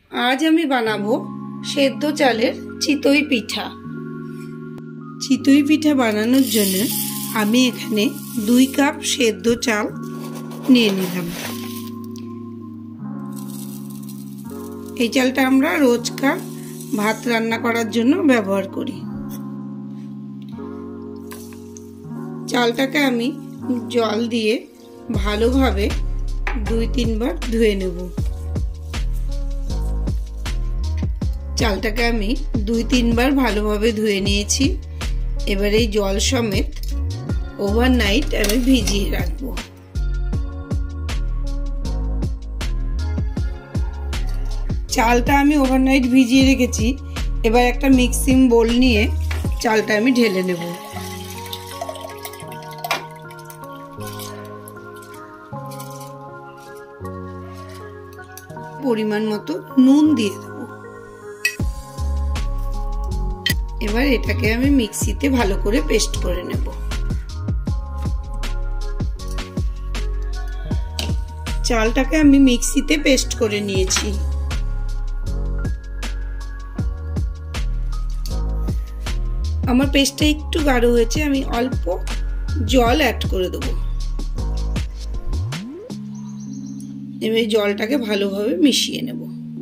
आज আমি বানাবো সেদ্ধ চালের চিতই পিঠা। চিতই পিঠা বানানোর জন্য আমি এখানে 2 কাপ সেদ্ধ চাল নিয়ে নিলাম। এই চালটা আমরা রোজকার ভাত রান্না করার জন্য ব্যবহার করি। চালটাকে আমি জল দিয়ে ভালোভাবে 2-3 বার ধুয়ে নেব। চালটাকে আমি 2-3 বার ভালোভাবে ধুয়ে নিয়েছি। এবার এই জল সমেত ওভারনাইট আমি ভিজিয়ে রাখবো। চালটা আমি ওভারনাইট ভিজিয়ে রেখেছি। এবার একটা মিক্সিং বোল নিয়ে চালটা আমি ঢেলে নেব। পরিমাণ মতো নুন দিয়ে দেব। এবার এটাকে আমি মিক্সিতে ভালো করে পেস্ট করে নেব। চালটাকে আমি মিক্সিতে পেস্ট করে নিয়েছি। আমার পেস্টটা একটু গাঢ় হয়েছে, আমি অল্প জল অ্যাড করে দেব। এবার জলটাকে ভালোভাবে মিশিয়ে নেব।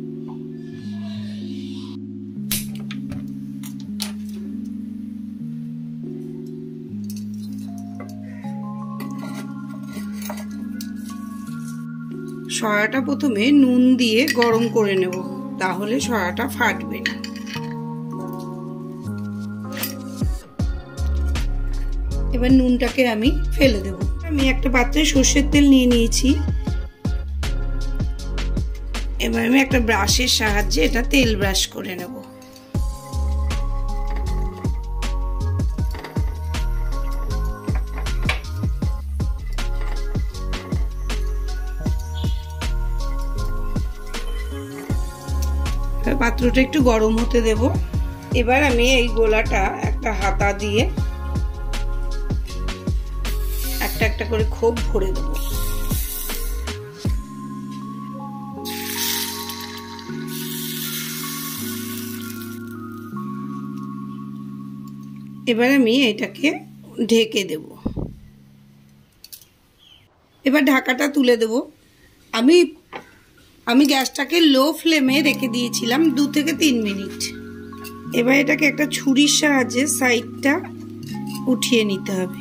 সয়াটা প্রথমে নুন দিয়ে গরম করে নেব, তাহলে সয়াটা ফাটবে না। এবার নুনটাকে আমি ফেলে দেব। আমি একটা পাত্রে সর্ষের তেল নিয়ে নিয়েছি। এবার আমি একটা ব্রাশের সাহায্যে এটা তেল ব্রাশ করে নেব। পাত্রটা একটু গরম হতে দেব। এবার আমি এই গোলাটা একটা হাতা দিয়ে একটা একটা করে খোপ ভরে দেব। এবার আমি এটাকে ঢেকে দেব। এবার ঢাকাটা তুলে দেব। আমি গ্যাসটাকে লো ফ্লেমে রেখে দিয়েছিলাম 2 থেকে 3 মিনিট। এবার এটাকে একটা ছুরির সাহায্যে সাইডটা উঠিয়ে নিতে হবে।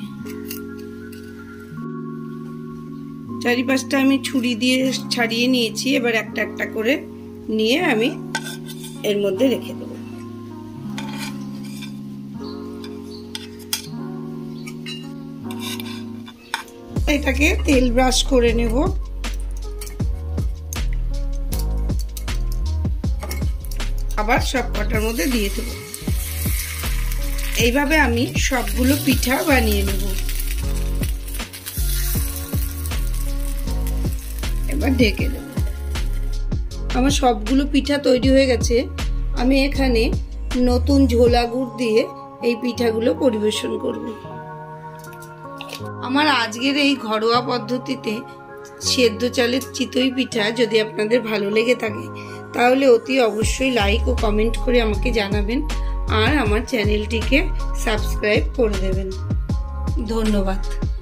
চারিপাশটা আমি ছুরি দিয়ে ছাড়িয়ে নিয়েছি। এবার একটা একটা করে নিয়ে আমি এর মধ্যে রেখে দেব। এটাকে তেল ব্রাশ করে নেব। আবার সব কটার মধ্যে দিয়ে দেব। এইভাবে আমি সবগুলো পিঠা বানিয়ে নেব। এবার ঢেকে দেব। আমার সবগুলো পিঠা তৈরি হয়ে গেছে। আমি এখানে নতুন ঝোলা গুড় দিয়ে এই পিঠাগুলো পরিবেশন করব। আমার আজকের এই ঘরোয়া পদ্ধতিতে সেদ্ধ চালের চিতই পিঠা যদি আপনাদের ভালো লেগে থাকে তাহলে অতি অবশ্যই লাইক ও কমেন্ট করে আমাকে জানাবেন, আর আমার চ্যানেলটিকে সাবস্ক্রাইব করে দেবেন। ধন্যবাদ।